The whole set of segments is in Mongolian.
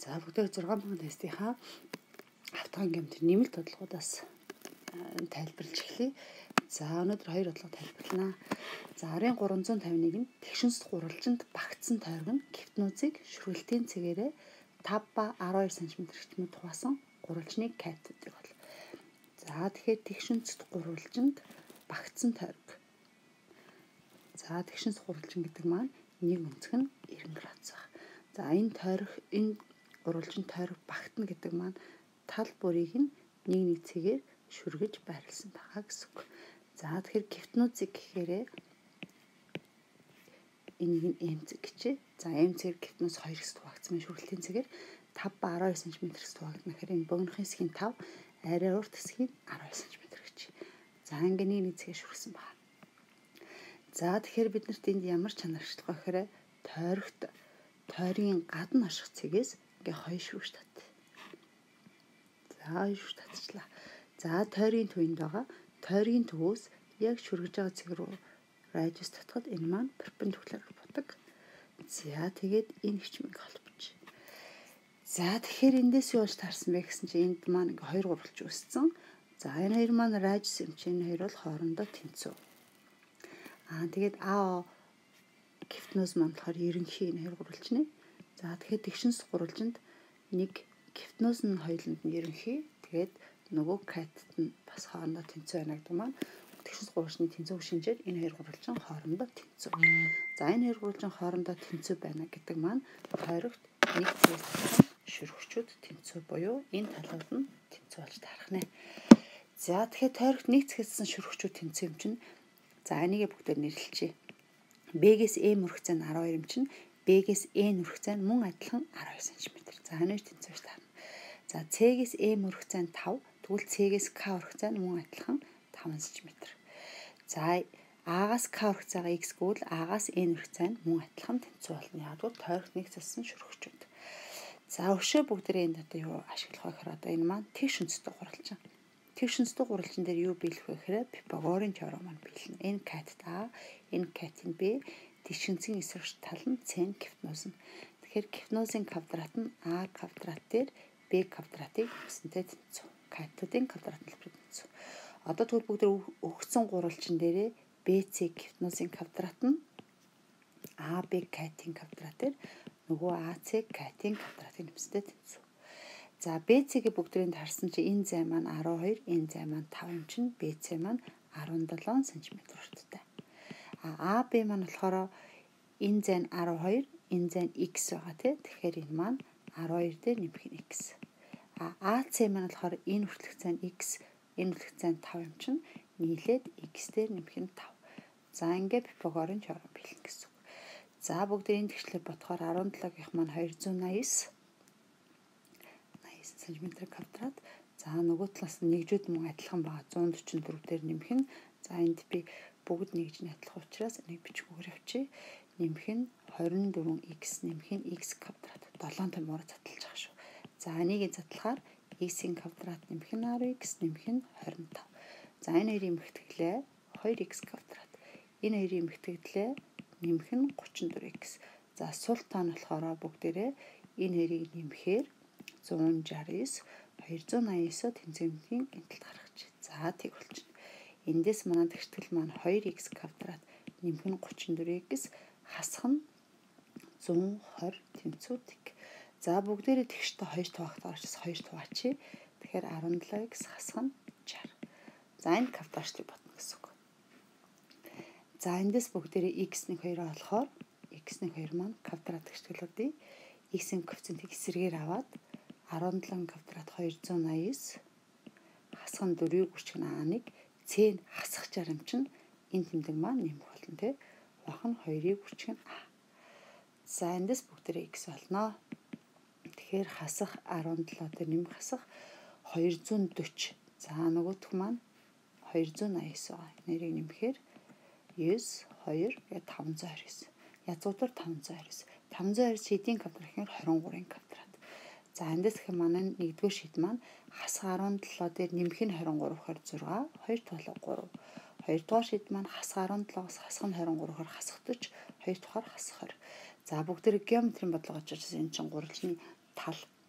За бүгдээ 6,000 тестийнхаа автогийн геометри нэмэлт бодлогоодаас тайлбарлаж эхлэе. За өнөөдөр 2 бодлого тайлбарлана. За арын 351 нь тэгшинс гурвалжинд багтсан тойрог нь гипнозыг шүргэлтийн цэгээрээ 5 ба 12 см хэмжээнд хуваасан гурвалжны катетыг бол. За тэгэхээр тэгшинс гурвалжинд багтсан тойрог. За тэгшинс гурвалжин гэдэг маань нэг өнцөг нь 90 градус баг. За энэ гурвалжин тойрог багтана гэдэг маань тал бүрийг нь нэг цэгээр шүргэж байрласан байгаа гэсэн үг. За тэгэхээр гипнозыг гэхээр энийг нь эмцэг гэчээ. За эмцэг гипноз 2 хэсэгт хуваагдсан шүргэлтийн цэгээр 5 ба 12 см хэсэгт хуваагдана. Тэгэхээр энэ богинохын хэсгийн 5, арай урт хэсгийн 12 см гэчээ. За ингээ нэг цэгээр шүргсэн байна. За тэгэхээр бид нарт энд ямар чанар ашиглах вэ гэхээр тойргийн гадна ашиг цэгээс ингээ хоёр шүргэж тат. За хоёр шүргэж татчихлаа. За тойргийн төвөнд байгаа тойргийн төвөөс яг шүргэж байгаа цэг рүү радиус татхад энэ маань перпендикуляр будаг. За тэгээд энэ хичмийг холбож. За тэгэхээр эндээс юу болж таарсан бэ гэсэн чинь энд маань ингээ хоёр гурвалж үүссэн. За энэ хоёр маань радиус юм чинь энэ хоёр бол хоорондоо тэнцүү. Тэгээд АО гипноз маань болохоор ерөнхий энэ хоёр гурвалжны. За тэгэхээр тэгшинс гурвалжинд нэг гипноз нь хоёуланд нь ерөнхий. Тэгээд нөгөө катет нь бас хоорондоо тэнцүү байна гэдэг маань тэгшинс гурвалжны тэнцүү шинжээр энэ хоёр гурвалжин хоорондоо тэнцүү. За энэ хоёр гурвалжин хоорондоо тэнцүү байна гэдэг маань тойрогт нэг цэгээс шүргчүүд тэнцүү буюу энэ талууд нь тэнцүү болж таарах нэ. За тэгэхээр тойрогт нэг цэгээс шүргчүүд тэнцүү юм чинь за энийгээ бүгдээр нэрлэлчээ. B-гээс E мөрөх зай нь 12 юм чинь B-гээс E мөрөх зай нь мөн адилхан 12 см. За энэ хоёр тэнцүү таарна. За C-гээс E мөрөх зай нь 5, тэгвэл C-гээс K мөрөх зай нь мөн адилхан 5 см. За А-гаас K мөрөх зайгаа X гэвэл А-гаас E мөрөх зай нь мөн адилхан тэнцүү болно. Яг бол тойрогт нэг цэссэн шүргчүүд. За өшөө бүгдээ энд одоо юу ашиглах вэ гэхээр одоо энэ маань тэгшинстэй гурвалжин. Тэгшинстэй гурвалжин дээр юу биелэх вэ гэхээр Пифагорын теорем маань биелнэ. Энэ катет А, энэ катет B, тэгшинсийн эсрэг тал нь С гипноз нь. Тэгэхээр гипнозын квадрат нь А квадрат дээр B квадратыг өснөд тэнцүү. Катетын квадрат нь тэнцүү. Одоо тэгвэл бүгд өгсөн гурвалжин дээрээ BC гипнозын квадрат нь AB катетын квадрат дээр нөгөө AC катетын квадратыг нэмсэд тэнцүү. За BC-г бүгдийг харсан чи энэ зай маань 12, энэ зай маань 5 юм чинь BC маань 17 см урттай. AB маань болохоор энэ зай нь 12, энэ зай нь X байгаа тий. Тэгэхээр энэ маань 12 дээр нэмэх нь X. AC маань болохоор энэ хүртэлх зай нь X, энэ хүртэлх зай нь 5 юм чинь нийлээд X дээр нэмэх нь 5. За ингээд Пифагорын теорем биелнэ гэсэн үг. За бүгдээ энэ тэгшлэр бодохоор 17-гийнх маань 289 см квадрат. За нөгөө талаас нь нэгжүүд мөн адилхан байгаа 144 дээр нэмэх нь. За энд би бүгд нэгж нь адилхан учраас энийг бичгүүгээр авчи. Нэмэх нь 24x нэмэх нь x квадрат 7 томоор задлаж байгаа шүү. За энийг задлахаар x-ийн квадрат нэмэх нь 10x нэмэх нь 25. За энэ хоёрын эмхэтгэлээ 2x квадрат. Энэ хоёрын эмхэтгэлээ нэмэх нь 34x. За сул тоо нь болохоор бүгдээрээ энэ хоёрыг нэмэхээр 169 289 тэнцвэрийн гэмтэлд гаргаж. За тэг болчихно. Эндээс манай тэгштгэл маань 2x квадрат нэмэх нь 34x хасах нь 120 тэнцвэрдэг. За бүгдээрээ тэгштэй 2 туваахтаар ч 2 туваачи. Тэгэхээр 17x хасах нь 60. За энэ квадратыг бодно гэсэн үг. За эндээс бүгдээрээ x-ийн 2 олохоор x-ийн 2 маань квадрат тэгшгэлүүдийн x-ийн коэффициентийг эсрэгээр аваад 17 квадрат 289 хасах нь 4-ийг үрчгэн А1 С-ийг хасах жаргам чинь энэ тэмдэг маань нэмэх болно тий. Бах нь 2-ийг үрчгэн А. За эндээс бүгдээрээ x болно. Тэгэхээр хасах 17 дээр нэмэх хасах 240. За нөгөөх маань 289 байгаа. Нэрийг нэмэхээр 9 2 гэ 529. Язгуур 529. 529 хэдийн квадрат гэхээр 23-ын квадрат. За эндээс их манай нэгдүгээр шийд маань хасах 17 дээр нэмэх нь 23 гэхээр 6, 2 тоолоо 3. Хоёрдугаар шийд маань хасах 17-оос хасах нь 23 гэхээр хасах 40, хоёр дахаар хасах 20. За бүгдээр геометрийн бодлого очиж энэ чинь гурвалжны тал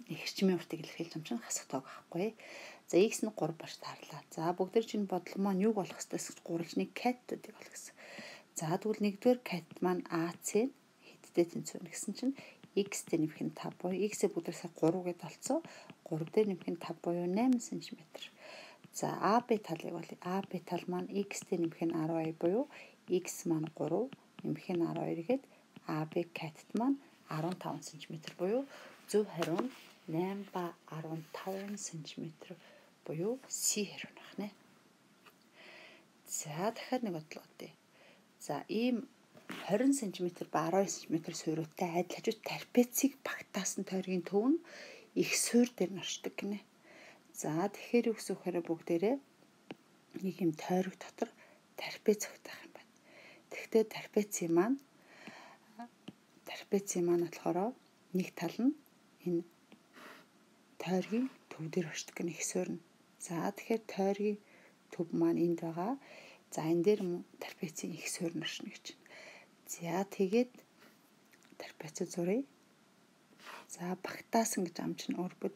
эрчмийн уртыг илэрхийлж юм чинь хасах тоог авахгүй. За x нь 3 баш таарлаа. За бүгдэр чинь бодлого маань юг болох ёстой гэж гурвалжны каттуудыг олох гэсэн. За тэгвэл нэгдүгээр кат маань AC хэдтэй тэнцвэр гэсэн чинь x-тэй нэмэх нь 5 буюу x-ийг бүгдээс 3 гэдээ олцсон. 3 дээр нэмэх нь 5 буюу 8 см. За AB талыг бол AB тал маань x-тэй нэмэх нь 12 буюу x маань 3 нэмэх нь 12 гээд AB катт маань 15 см буюу зөв хариу нь 8 ба 15 см буюу C хариу нэ. За дахиад нэг бодлого өгье. За ийм 20 см ба 12 см суурьтай адил хажууд трапецийг багтаасан тойргийн төв нь их суурь дээр норчдог гинэ. За тэгэхээр юу гэсэн үг хэрэг бүгдээрээ нэг юм тойрог дотор трапец өгөх юм байна. Тэгэхдээ трапецийн маань болохоор нэг тал нь энэ тойргийн төв дээр орчдөг гэнэ их суурь нь. За тэгэхээр тойргийн төв маань энд байгаа. За энэ дээр трапецийн их суурь нь орчно гэж байна. За тэгээд трапецийг зуръя. За багтаасан гэж ам чинь өөрөөр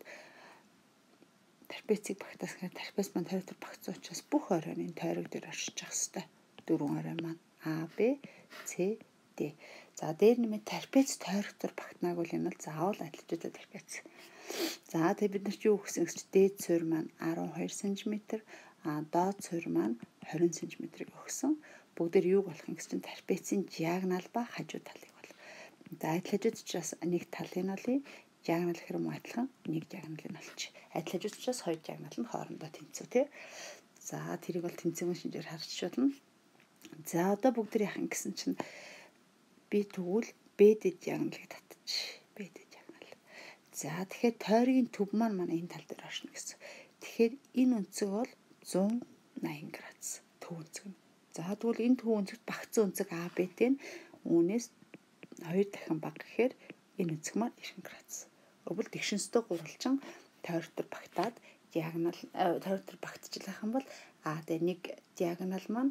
трапецийг багтаасан трапец маань тойрог дээр багтсан учраас бүх орой нь тойрог дээр оршиж явах хэрэгтэй. Дөрвөн орой маань А, Б, С, Д. За дээр нэмээд трапец тойрог дээр багтнааг бол энэ бол заавал адилжуулаад трапец. За тэгээд бид нар ч юу гэсэн гэж дээд суурь маань 12 см, доод суурь маань 20 см-ийг өгсөн. Бүгдээр юуг болох юм гэсэн чинь трапецийн диагонал ба хажуу талыг бол. За адил хажууд учраас нэг талын олъё. Диагонал гэхэр мөн адилхан нэг диагоналыг олчих. Адил хажууд учраас хоёр диагонал нь хоорондоо тэнцүү тий. За тэрийг бол тэнцвэрийн шинжээр харж болно. За одоо бүгд яах юм гэсэн чинь би тэгвэл BD диагоналыг татчих. BD диагонал. За тэгэхээр тойргийн төв маань энэ тал дээр оршно гэсэн. Тэгэхээр энэ өнцөг бол 180 градус төв өнцөг нь. За тэгвэл энэ төв өнцөгт багцсан өнцөг AB-тэй нь үүнээс 2 дахин бага гэхээр энэ өнцөг маань 90 градус. Өвөл тэгшинстэй гурвалжин тойрог дээр багтаад диагонал тойрог дээр багтчихлах юм бол А дээр нэг диагонал маань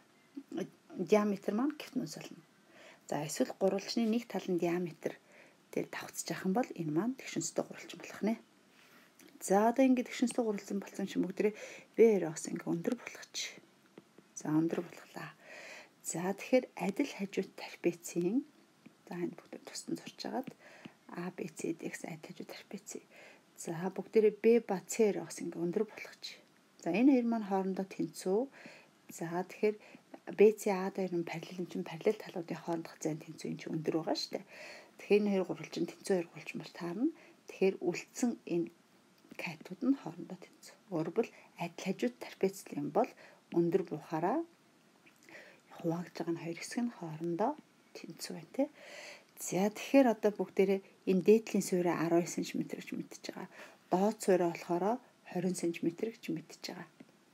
диаметр маань гипноз болно. За эсвэл гурвалжны нэг талын диаметр дээр давхцаж явах юм бол энэ маань тэгшинстэй гурвалжин болох нэ. За одоо ингэ тэгшинстэй гурвалжин болсон чинь бүгдээ B2-оос ингэ өндөр болгочих. За өндөр болголаа. За тэгэхээр адил хажууд трапецийн за энэ бүгд тусдан зурж агаад ABCD-ээс адил хажууд трапецийг. За бүгдээрээ B ба C-оос ингэ өндөр болгочих. За энэ хоёр маань хоорондоо тэнцүү. За тэгэхээр BC A дээр нь параллел талуудын хоорондох зайн тэнцүү энэ чинь өндөр байгаа шүү дээ. Тэгэхээр энэ хоёр гурвалжин тэнцүү хоёр гурвалжин бол таарна. Тэгэхээр үлдсэн энэ катууд нь хоорондоо тэнцүү. Өөрөөр адил хажууд трапецлын бол өндөр буухаараа хуваагдж байгаа нь хоёр хэсэг нь хоорондоо тэнцүү байна тий. За тэгэхээр одоо бүгдээрээ энэ дээдлийн суурь 12 см гэж мэдчихэж байгаа. Доод суурь болохоор 20 см гэж мэдчихэж байгаа.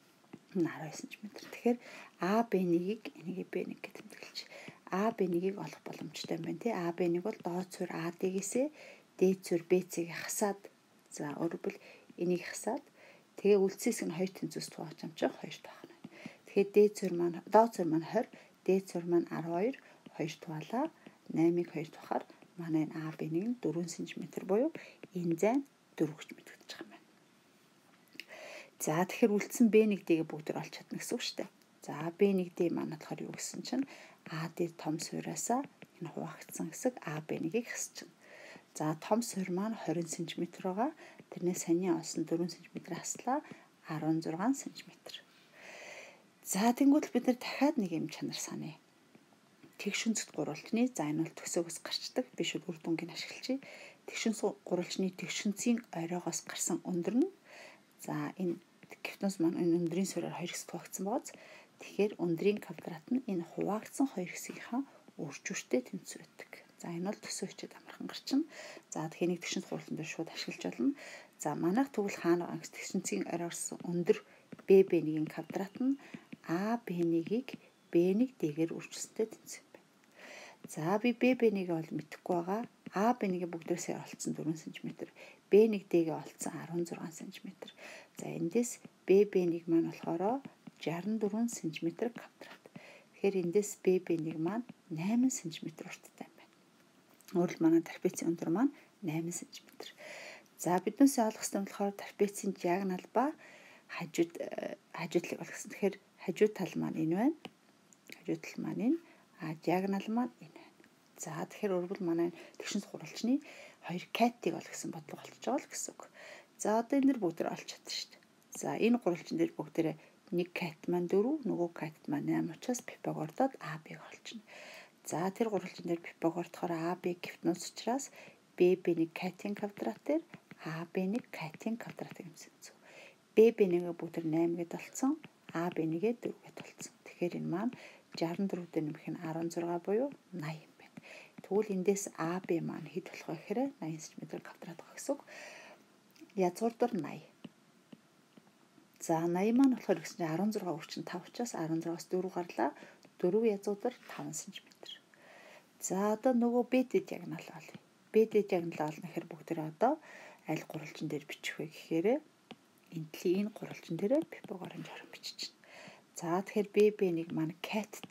12 см. Тэгэхээр AB1-ийг энийг B1 гэж тэмдэглэж. AB1-ийг олох боломжтой юм байна тий. AB1 бол доод суурь AD-гээсээ дээд суурь BC-ийг хасаад за өөрөөр энийг хасаад тэгээ үлдсэн хэсэг нь хоёр тэнцвэс тувааж амжих хоёр тохно. Тэгэхээр дээд суурь маань доод суурь маань 20, дээд суурь маань 12, 2 туалаа 8-ыг 2 тухаар манай энэ AB1 нь 4 см буюу энэ зайн 4 гэж мэдэгдэж байгаа юм байна. За тэгэхээр үлдсэн B1D-г бүгд олж чадна гэсэн үг шүү дээ. За B1D маань болохоор юу гэсэн чинь AD том сууриасаа энэ хуваагдсан хэсэг AB1-ийг хасчихна. За том суурь маань 20 см байгаа. Тэрнээс саний олсон 4 см хаслаа 16 см. За тэнгуүл бид нар дахиад нэг юм чанар саная. Тэгш өнцөд гурвалжны за энэ бол төсөөгөөс гарчдаг биш үр дүнгийн ашиглаж. Тэгшинс гурвалжны тэгшинцийн оройгоос гарсан өндөр нь за энэ гипноз маань энэ өндрийн суурьаар хоёр хэсэг хуваагдсан байгааз. Тэгэхээр өндрийн квадрат нь энэ хуваагдсан хоёр хэсгийнхаа үржүүртэй тэнцвэр байдаг. За энэ бол төсөө хичээд амархан гарчна. За тэгэхээр нэг тэгшинс гурвалжин дээр шууд ашиглаж болно. За манайх тэгвэл хаана байгаа тэгшинцийн оройгоос өндөр BB1-ийн квадрат нь AB1-ийг B1D-гээр үржүүлсэнтэй тэнцвэр. За би BB1-ийг бол мэдэхгүй байгаа. AB1-ийг бүгдээсээ олцсон 4 см. B1D-гээ олцсон 16 см. За эндээс BB1 маань болохоор 64 см квадрат. Тэгэхээр эндээс BB1 маань 8 см урттай юм байна. Өөрөлд манай трапецийн өндөр маань 8 см. За биднээс ойлгох ёстой нь болохоор трапецийн диагонал ба хажууд талыг болгосон. Тэгэхээр хажуу тал маань энэ байна. Хажуу тал маань энэ, диагонал маань энэ байна. За тэгэхээр өргөл манай тэгшин сурвалжны хоёр катыг олгосон бодлого болчихж байгаа л гэсэн үг. За одоо энэ дэр бүгд олж чадсан шүү дээ. За энэ гурвалжин дээр бүгдээрээ нэг кат маань 4, нөгөө кат маань 8 учраас Пифагордод АБ-г олчихно. За тэр гурвалжин дээр Пифагордохоор АБ гифтнус учраас ББ1 катын квадрат дээр АБ1 катын квадрат гэмсэн. ББ1-гээ бүгд 8 гэд олцсон, АБ1-гээ 4 гэд олцсон. Тэгэхээр энэ маань 64 дээр нэмэх нь 16 буюу 80 юм байна. Тэгвэл эндээс АБ маань хэд болох вэ гэхээр 80 см квадрат байгаа гэсэн үг. Язгуурдар 80. За 80 маань болохоор гэсэн чинь 16 өрчин 5 учраас 16-аас 4 гарлаа. 4 язгуурдар 5 см. За одоо нөгөө BD диагонал олъё. BD диагонал олно гэхээр бүгдээрээ одоо аль гурвалжин дээр бичих вэ гэхээр энэ гурвалжин дээр Пифагорын журам бичиж байна. За тэгэхээр BB1 маань катт.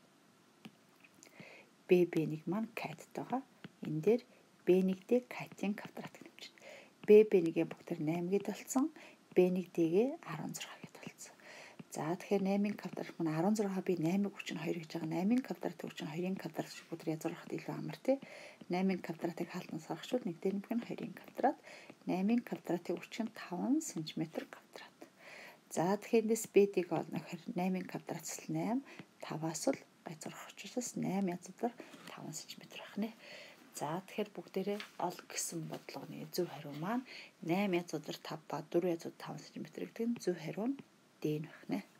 BB1 маань катт байгаа. Энэ дээр B1-д катын квадрат нэмж байна. BB1-гээ бүгдээр 8 гэд олцсон. B1-дэгээ 16 гэд олцсон. За тэгэхээр 8-ын квадрат маань 16 би 8-ыг хүчин 2 гэж байгаа. 8-ын квадрат хүчин 2-ын квадрат шиг бүгд язгуурхад илүү амар тий. 8-ын квадратыг хаалтнаас гаргахчвал нэг дээр нэмэх нь 2-ын квадрат. 8-ын квадратыг хүчин 5 см квадрат. За тэгэхээр эндээс BD-г олно гэхээр 8-ын квадратс л 8, 5-аас л язгуурхах учраас 8 язгуур 5 см байх нэ. За тэгэхээр бүгдээрээ ол гэсэн бодлогоны зөв хариу маань 8 язгуур 5 ба 4 язгуур 5 см гэдэг нь зөв хариу нь D байх нэ.